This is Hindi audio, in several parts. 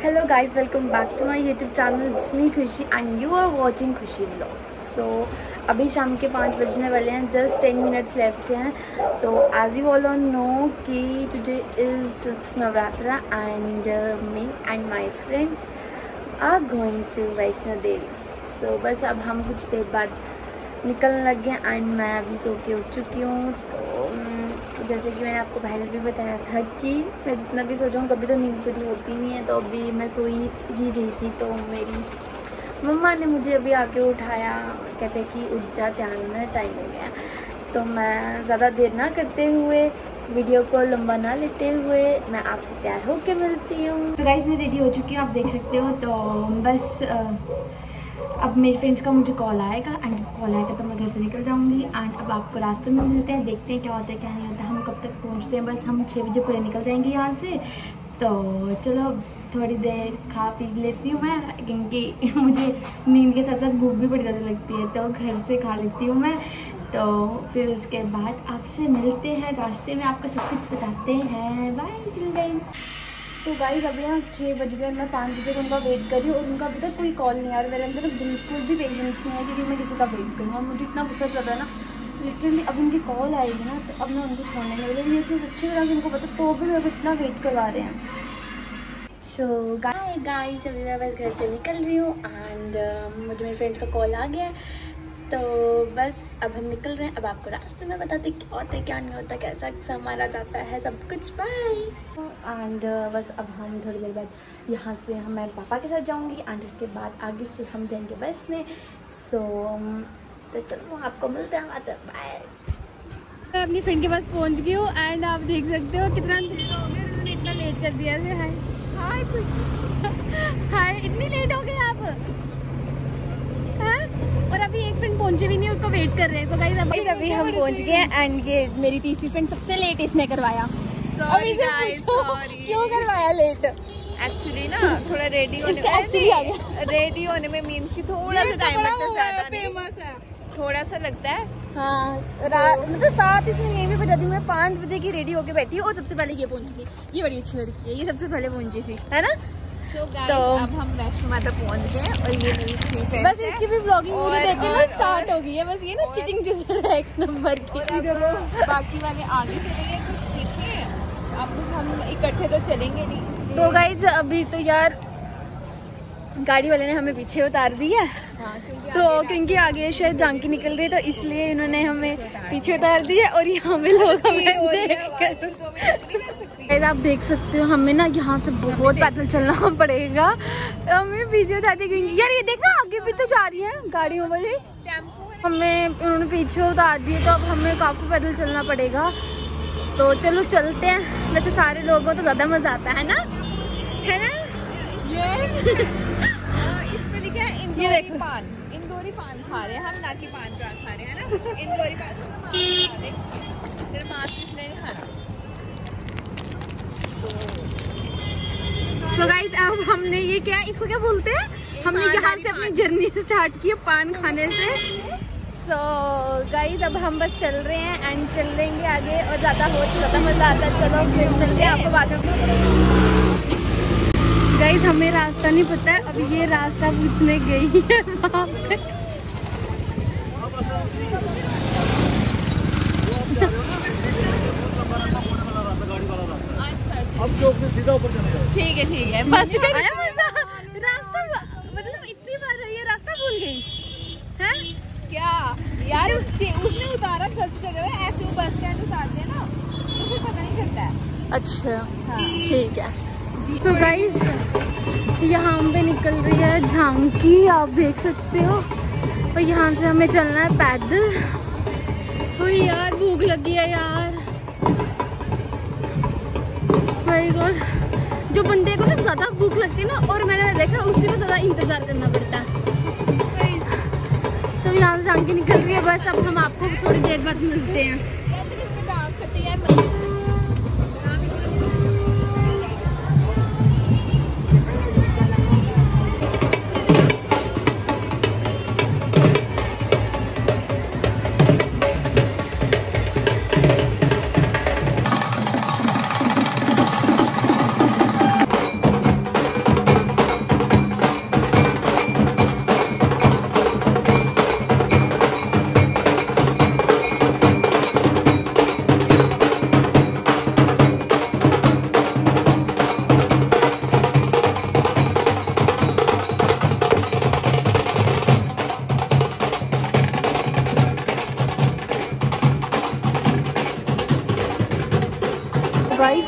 Hello guys, welcome back to my YouTube channel. It's me Khushi and you are watching Khushi Vlogs. So अभी शाम के 5 बजने वाले हैं, just 10 minutes left हैं. तो as you all know कि today is Navratri and me and my friends are going to Vaishno Devi. So बस अब हम कुछ देर बाद निकलने लग गए एंड मैं अभी सो के उठ चुकी हूँ. तो जैसे कि मैंने आपको पहले भी बताया था कि मैं जितना भी सो जाऊँ कभी तो नींद पूरी होती नहीं है. तो अभी मैं सो ही रही थी तो मेरी मम्मा ने मुझे अभी आके उठाया, कहते कि उठ जा, तैयार होना टाइम हो गया. तो मैं ज़्यादा देर ना करते हुए, वीडियो को लंबा ना लेते हुए मैं आपसे तैयार होके मिलती हूँ. तो गाइस मैं रेडी हो चुकी हूँ, आप देख सकते हो. तो बस अब मेरी फ्रेंड्स का मुझे कॉल आएगा एंड कॉल आएगा तो मैं घर से निकल जाऊंगी. एंड अब आपको रास्ते में मिलते हैं, देखते हैं क्या होता है क्या नहीं होता, हम कब तक पहुंचते हैं. बस हम 6 बजे पूरे निकल जाएंगे यहाँ से. तो चलो थोड़ी देर खा पी लेती हूँ मैं, क्योंकि मुझे नींद के साथ साथ भूख भी बड़ी ज़्यादा लगती है. तो घर से खा लेती हूँ मैं. तो फिर उसके बाद आपसे मिलते हैं रास्ते में, आपको सब कुछ बताते हैं. बाय. तो गाइस अभी यहाँ 6 बज गए, मैं 5 बजे उनका वेट कर रही हूँ और उनका अभी तक कोई कॉल नहीं आ रहा. मेरे अंदर बिल्कुल भी पेशेंस नहीं है कि मैं किसी का वेट करूँ. और मुझे इतना गुस्सा चल रहा है ना, लिटरली अब उनकी कॉल आएगी ना तो अब मैं उनको छोड़ने नहीं वाली. ये चीज़ अच्छी तरह से उनको पता, तो भी मैं इतना वेट करवा रहे हैं. सो गाइस अभी मैं बस घर से निकल रही हूँ एंड मुझे मेरे फ्रेंड्स का कॉल आ गया है. तो बस अब हम निकल रहे हैं. अब आपको रास्ते में बताते क्या होता है क्या नहीं होता, कैसा संभाला जाता है सब कुछ. बाय. एंड बस अब हम थोड़ी देर बाद यहाँ से हम मेरे पापा के साथ जाऊँगी एंड उसके बाद आगे से हम जाएंगे बस में. तो चलो आपको मिलते हैं. बाय. मैं अपनी फ्रेंड के पास पहुँच गई हूँ एंड आप देख सकते हो कितना देर हो गया, उन्होंने इतना लेट कर दिया. हाय हाय, इतनी लेट हो गए आप. और अभी एक फ्रेंड पहुंचे भी नहीं, उसको वेट कर रहे हैं. तो गाइस अभी हम पहुंच गए हैं एंड ये मेरी तीसरी फ्रेंड सबसे लेट इसने करवाया. Sorry guys, sorry. क्यों करवाया लेट? एक्चुअली ना थोड़ा रेडी होने में मींस की थोड़ा सा टाइम लगता है, ज्यादा नहीं, थोड़ा सा लगता है. हाँ मतलब साथ इसमें ये भी बता दी, मैं 5 बजे की रेडी होके बैठी और सबसे पहले ये पहुंची थी. ये बड़ी अच्छी लड़की है, ये सबसे पहले पहुंची थी, है ना. तो अब हम वैष्णो माता पहुंच गए और ये मेरी 3 फ्रेंड्स बस इसकी भी ब्लॉगिंग मुझे देखते ना स्टार्ट हो गई है. बस ये ना चीटिंग जैसे है एक नंबर की. बाकी वाले आगे चले गए, कुछ पीछे. अब हम इकट्ठे तो चलेंगे नहीं. तो गाइस अभी तो यार गाड़ी वाले ने हमें पीछे उतार दिया. हाँ, क्योंकि आगे शायद झांकी निकल रही है तो इसलिए इन्होंने हमें पीछे उतार दिया. और यहाँ पे लोग हमें आप देख सकते हो, हमें ना यहाँ से बहुत पैदल चलना पड़ेगा. हमें पीछे उतारते क्योंकि यार ये देखना आगे भी तो जा रही है गाड़ियों वाली, हमें उन्होंने पीछे उतार दिए. तो अब हमें काफी पैदल चलना पड़ेगा. तो चलो चलते हैं. वैसे सारे लोगों को तो ज्यादा मजा आता है ना. इसमें लिखा है इंदौरी पान. इंदौरी पान खा रहे हैं हम, ना कि पान खा रहे हैं ना. इंदौरी पान तो गाइस अब हमने ये क्या, इसको क्या बोलते हैं, हमने यहाँ से अपनी जर्नी स्टार्ट की पान खाने से. सो गाइस अब हम बस चल रहे हैं एंड चलेंगे आगे और ज़्यादा मज़ा आता है. चलो फिर चलते हैं, आपको बाद में. गाइस हमें रास्ता नहीं पता है, अब ये रास्ता पूछने गई है वहाँ पे. अब चौक से सीधा ऊपर चले जाओ. ठीक है बस रास्ता मतलब इतनी बार ये रास्ता भूल गई है क्या यार. उसने उतारा सच जगह, ऐसे वो बस स्टैंड उतार दिया ना तो फिर पता नहीं चलता है. अच्छा हाँ ठीक है. तो गाइस यहाँ पे निकल रही है झांकी, आप देख सकते हो. और यहाँ से हमें चलना है पैदल. तो यार भूख लगी है यार. जो बंदे को ना ज्यादा भूख लगती है ना, और मैंने देखा उसी को ज्यादा इंतजार करना पड़ता है. तो यहाँ से झांकी निकल रही है. बस अब हम आपको थोड़ी देर बाद मिलते हैं.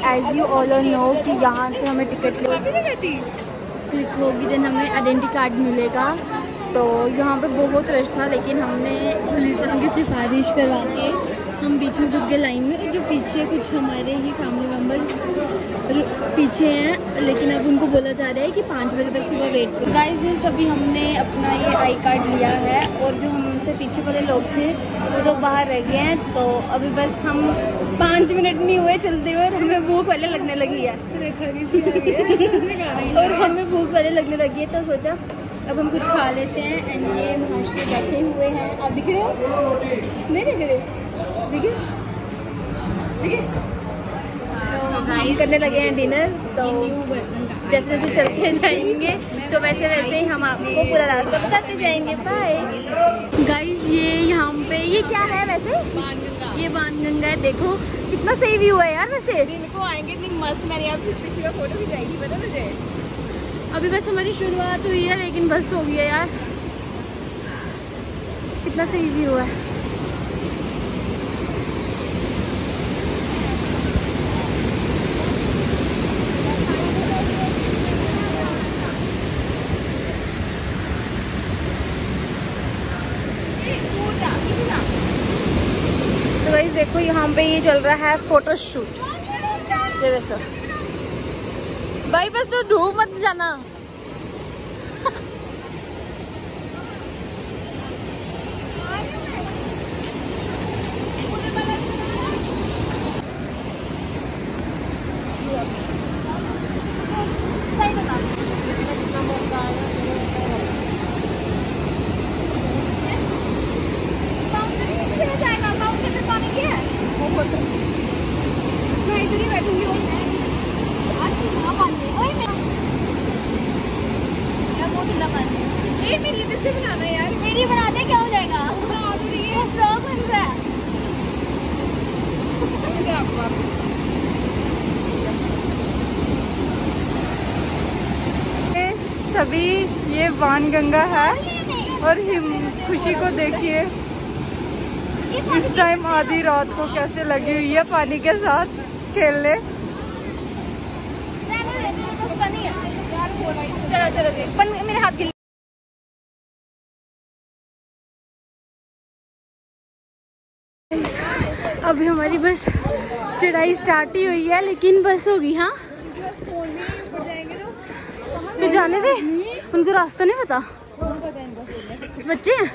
एज यू ऑल नो कि यहाँ से हमें टिकट क्लिक होगी, देन हमें आइडेंटिटी कार्ड मिलेगा। तो यहाँ पे बहुत रश था, लेकिन हमने पुलिस वालों की सिफारिश करवा के हम बीच में घुस गए लाइन में। जो पीछे कुछ हमारे ही फैमिली मेम्बर्स पीछे हैं, लेकिन अब उनको बोला जा रहा है कि 5 बजे तक सुबह वेट करो। गाइस जस्ट अभी हमने अपना ये आई कार्ड लिया है, और जो हमसे पीछे वाले लोग थे वो तो बाहर रह गए हैं। तो अभी बस हम 5 मिनट नहीं हुए चलते हुए, और हमें भूख पहले लगने लगी है और हमें भूख पहले लगने लगी है। तो सोचा अब हम कुछ खा लेते हैं। एंड ये महाशय बैठे हुए हैं, आप दिख रहे हो? नहीं दिख रहे? देखिए तो हम करने लगे हैं डिनर। तो जैसे जैसे चलते जाएंगे तो वैसे वैसे ही हम आपको पूरा रास्ता बताते जाएंगे। Bye guys. ये यहाँ पे ये क्या है वैसे? ये बाणगंगा है। देखो कितना सही व्यू है यार। वैसे दिन को आएंगे इतनी मस्त, मैंने यहाँ पीछे का फोटो भी जाएगी, पता मुझे। अभी बस हमारी शुरुआत हुई है, लेकिन बस हो गया यार। कितना सही व्यू है। तो गाइस देखो यहाँ पे ये चल रहा है फोटो शूट। ये देखो भाई, बस तो डूब मत जाना। मैं इधर ही बैठूंगी और मेरी इधर से बनाना यार, मेरी बनाते क्या हो जाएगा? फ्रॉक बन रहा है। सभी ये बाणगंगा है, और खुशी को देखिए इस टाइम आधी रात को कैसे लगी हुई है पानी के साथ खेलने। चलो चलो मेरे हाथ के। अभी हमारी बस चढ़ाई स्टार्ट ही हुई है, लेकिन बस होगी। हाँ तो जाने दे, उनको रास्ता नहीं पता, बच्चे हैं।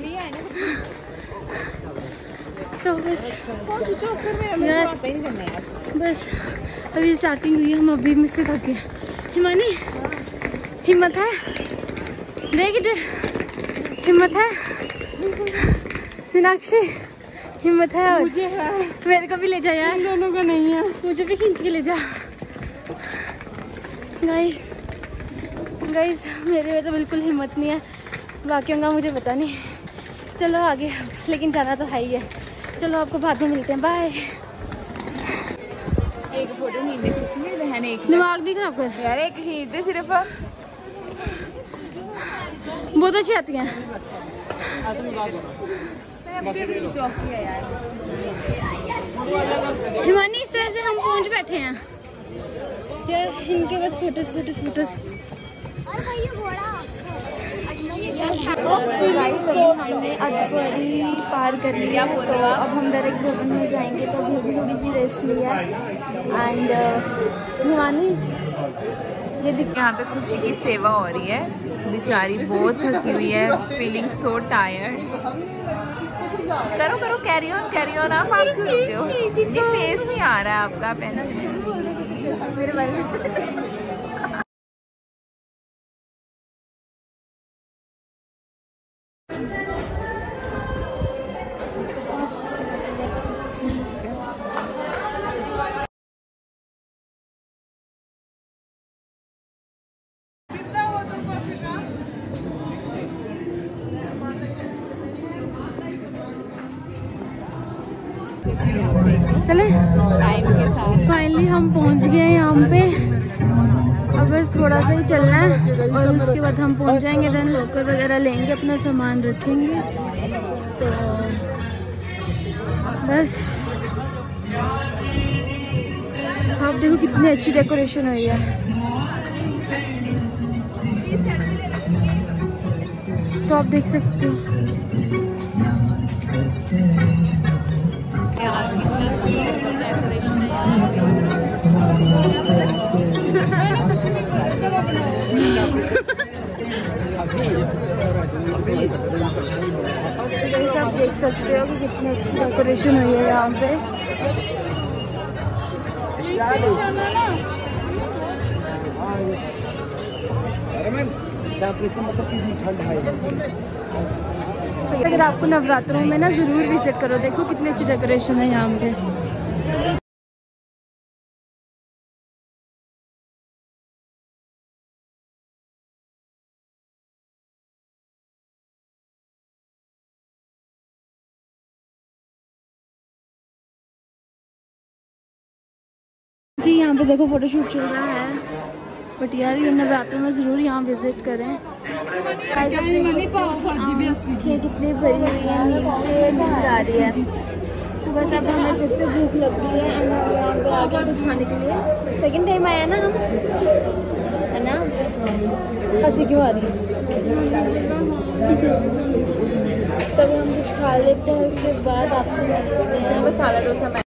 तो बस यार बस अभी स्टार्टिंग हुई है, हम अभी मुझसे थक गए। हिमानी हिम्मत है? देख इधर, हिम्मत है? मीनाक्षी हिम्मत है? और मुझे है। मेरे को भी ले जा यार। दोनों का नहीं है, मुझे भी खींच के ले जा। गाइस मेरे में तो बिल्कुल हिम्मत नहीं है, बाकियों का मुझे पता नहीं। चलो आगे, लेकिन जाना तो है ही है। चलो आपको बाद में मिलते हैं, बाय। एक फोटो नहीं दे बहन, एक दिमाग नहीं खराब कर यार, एक खींच दे सिर्फ। बहुत अच्छी आती हैं। हिमानी इस तरह से हम पहुंच बैठे हैं यार, इनके बस फोटोज। हमने अटपरी पार कर लिया, तो अब हम डायरेक्ट भवन में जाएंगे। तो अभी भी थोड़ी सी रेस्ट लिया। एंड हिमानी ये यहाँ पे खुशी की सेवा हो रही है, बेचारी बहुत थकी हुई है, फीलिंग सो टायर्ड। करो कैरी ऑन। आप क्यों रुकते हो? ये फेस नहीं आ रहा है आपका, पेंशन मेरे बारे में। चले टाइम के साथ फाइनली हम पहुंच गए यहाँ पे। अब बस थोड़ा सा ही चलना है और उसके बाद हम पहुंच जाएंगे। देन लॉकर वगैरह लेंगे, अपना सामान रखेंगे। तो बस आप देखो कितनी अच्छी डेकोरेशन हुई है। तो आप देख सकते हो आप देख सकते हो कि कितनी अच्छी डेकोरेशन हुई है यहाँ पे। अगर आपको नवरात्रों में ना जरूर विजिट करो, देखो कितनी अच्छी डेकोरेशन है यहाँ पे। जी यहाँ पे देखो फोटोशूट चल रहा है, बट यार ये नवरात्रों में ज़रूर यहाँ विजिट करें। आँखें कितनी भरी हुई है, नींद से नींद आ रही है। तो बस अब हमें फिर से भूख लगती है एंड हम यहाँ पे आ गए कुछ खाने के लिए। सेकंड टाइम आया ना हम, है ना? हंसी क्यों आ रही है? तभी हम कुछ खा लेते हैं, उसके बाद आपसे मिलते हैं। मसाला डोसा